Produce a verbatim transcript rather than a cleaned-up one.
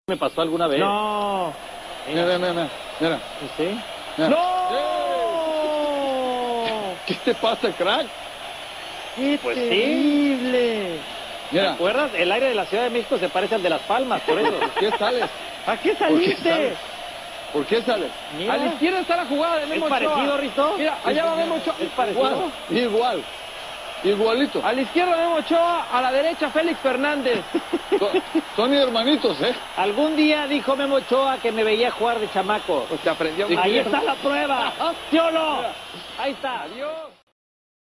me pasó alguna vez. No. Mira, mira, mira, mira. ¿Sí? Mira. ¡No! ¿Qué te pasa, crack? ¡Qué Pues sí. terrible! ¿Te Mira, acuerdas? El aire de la Ciudad de México se parece al de Las Palmas, por eso. ¿por qué sales? ¿A qué ¿Por qué saliste? sales? ¿Por qué sales? Mira. A la izquierda está la jugada de ¿Es Memo Ochoa. parecido, Risto? Mira, allá va Memo Ochoa. ¿Es parecido? Igual, igual, igualito. A la izquierda Memo Ochoa, a la derecha Félix Fernández. Son, son hermanitos, ¿eh? Algún día dijo Memo Ochoa que me veía jugar de chamaco. Pues te aprendió. Ahí está la prueba. ¿Sí o no? Ahí está. Adiós.